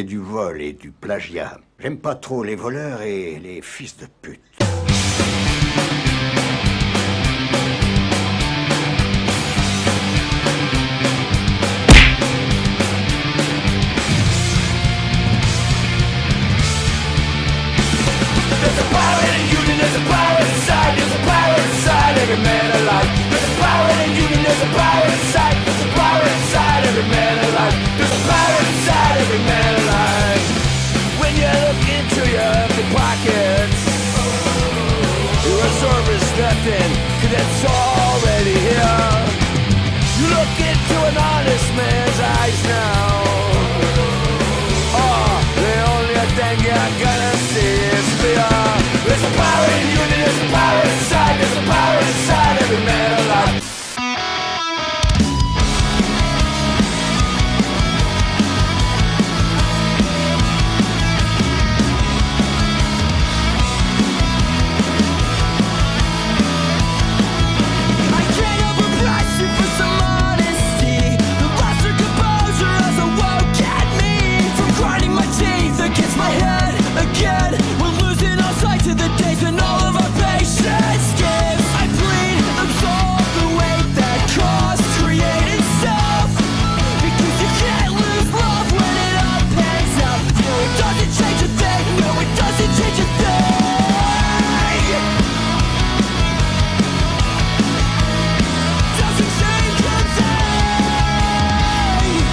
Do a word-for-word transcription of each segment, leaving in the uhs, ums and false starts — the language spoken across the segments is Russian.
c'est du vol et du plagiat. J'aime pas trop les voleurs et les fils de pute. There's a power in a union, there's a power inside, there's a power inside every man alive. There's a power in a union, there's a power inside, there's a power inside every man alive. There's a power inside every man alive. When you look into your empty pockets, your reserve is nothing, 'cause it's already here. You look into an honest man's eyes now. Oh, the only thing you're gonna see is fear. There's a power in you, there's a power inside, there's a power inside every man alive. I can't help but bless you for some honesty. The loss of composure as I woke at me. From grinding my teeth against my head again. We're losing all sight to the days when all of our patience gives. I bleed, absorb the weight that caused creating self. Because you can't lose love when it all pans out. No, it doesn't change a thing. No, it doesn't change a thing. Doesn't change a thing.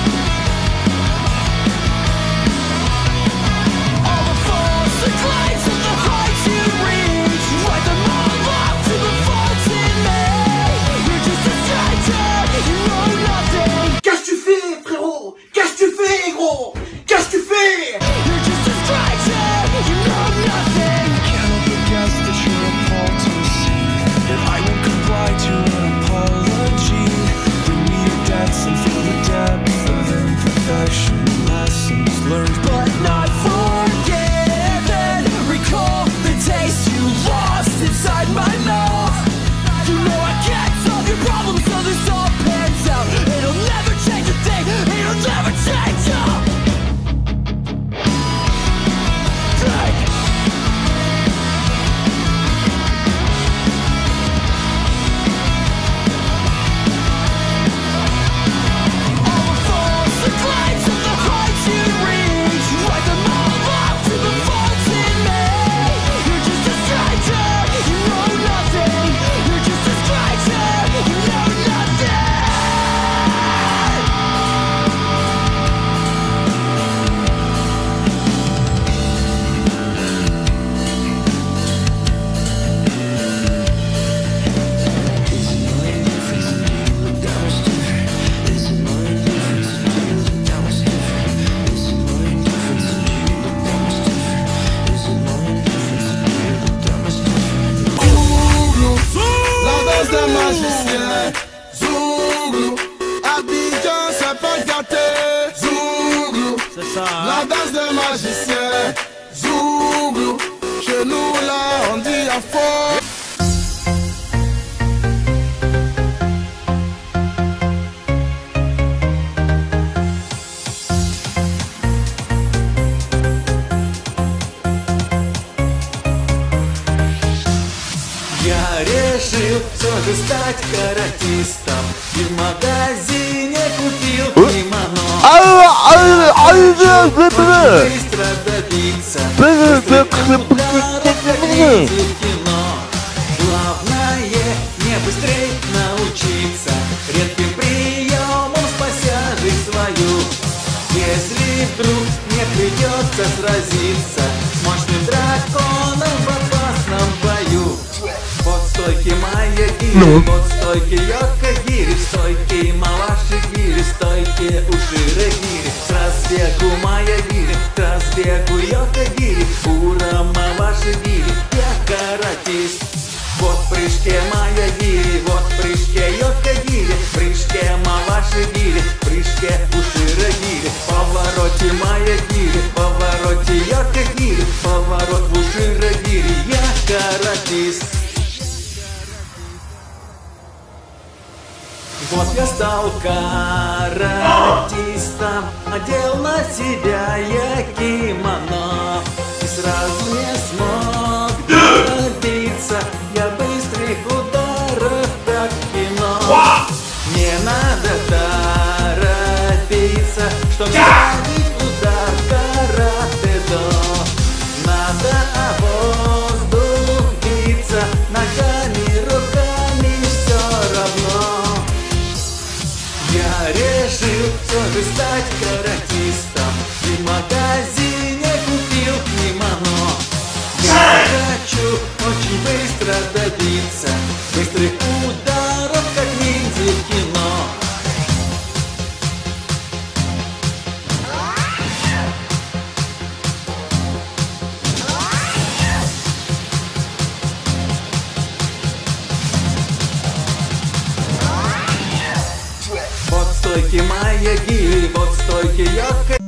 All the false claims of the heights you reach, write them all off to the faults in me. You're just a stranger, you know nothing. Qu'est-ce que tu fais, frérot? Qu'est-ce que tu fais, gros? Qu'est-ce que tu fais? You're just a stranger, you know nothing. Can't help but guess that you're appalled to see that I won't comply to an apology. Bring me your debts and feel the depth of imperfection. Lessons learned but not forgiven. Recall the taste you lost inside my mouth. You know I can't solve your problems, so this all pans out. It'll never change a thing, it'll never change a thing. All the false claims of the heights you reach, write them all off to the faults in me. You're just a stranger, you know nothing. You're just a stranger, you know nothing. La danse des magiciens. Zouglou. Abidjan, c'est pas gâté. Zouglou. C'est ça, hein? La danse des magiciens. Zouglou. Chez nous là, on dit à fond. Я решил все же стать каратистом. И в магазине купил кимоно. Быстро добиться экземпляров, как видит кино. Главное не быстрей научиться редким приемом спася жизнь свою. Если вдруг не придется сразиться с мощным драконом в опасном бою. Вот стойки моя гири, вот стойки йока гири, стойки маваши гири, стойки ушира гири. С разбегу моя гири, с разбегу йока гири, ура маваши гири, я каратист. Вот в прыжке моя гири, вот в прыжке йока гири, в прыжке маваши гири, в прыжке ушира гири. В повороте моя гири, в повороте йока гири, поворот в ушира гири, я каратист. Вот я стал каратистом, одел на себя я кимоно и сразу не смог добиться я быстрых ударов, как в кино. Не надо торопиться, чтоб ставить удар карате-до. Надо о воздух биться, ногами, руками все равно. Я решил все же стать каратистом и в магазине купил кимоно. Я хочу очень быстро добиться быстрых ударов, как ниндзя в кино. Вот стойки маяги, вот стойки йокай.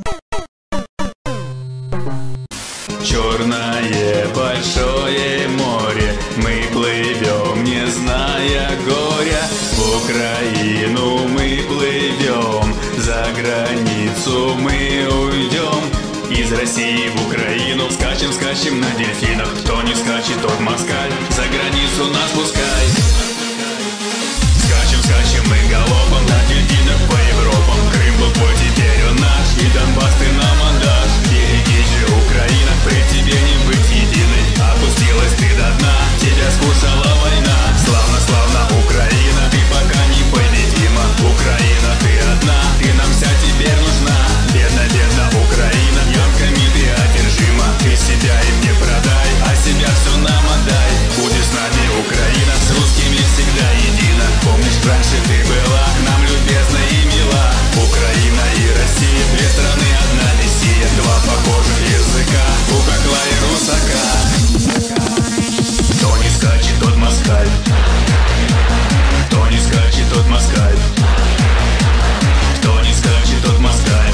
Черное большое море, мы плывем, не зная горя. В Украину мы плывем, за границу мы уйдем. Из России в Украину скачем, скачем на дельфинах. Кто не скачет, тот москаль, за границу нас пускай. Скачем, скачем мы галопом на дельфинах по Европам. Крым был твой, теперь он наш, и Донбасс ты нам отдашь. Береги же, Украина, при тебе не быть единой. Опустилась ты до дна, тебя скушала война. Славно, славно, Украина, ты пока непобедима. Украина, ты одна, ты нам вся теперь нужна. Бедна, бедна Украина, ямками ты одержима. Ты себя им не продай, а себя все нам отдай. Будешь с нами, Украина, с русскими всегда едина. Помнишь, раньше ты была к нам любезна и мила. Украина и Россия, две страны, одна мессия. Два похожих языка, Укакла и Русака. Кто не скачет, тот москаль. Кто не скачет, тот москаль. Кто не скачет, тот москаль.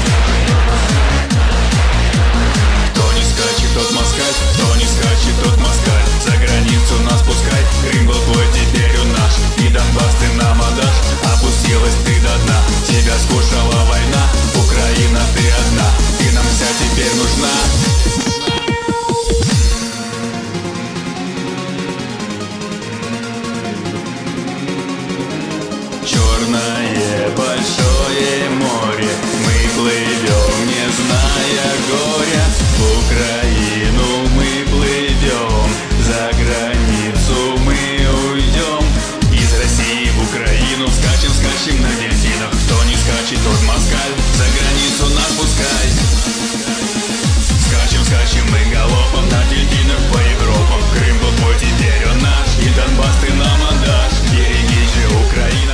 Кто не скачет, тот москаль. Кто не скачет, тот москаль. За границу нас пускай. Крым был твой, теперь он наш, и Донбасс ты нам отдашь. Опустилась ты до дна, тебя скушала война. Украина, ты одна, ты нам вся теперь нужна. Черное большое море, мы плывем, не зная горя. В Украину мы плывем, за границу мы уйдем. Из России в Украину скачем, скачем на дельфинах. Кто не скачет, тот москаль, за границу нас пускай. Скачем, скачем мы галопом на дельфинах по Европам. Крым был твой, теперь он наш, и Донбасс ты нам отдашь. Береги же, Украина.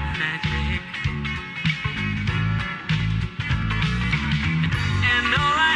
And all I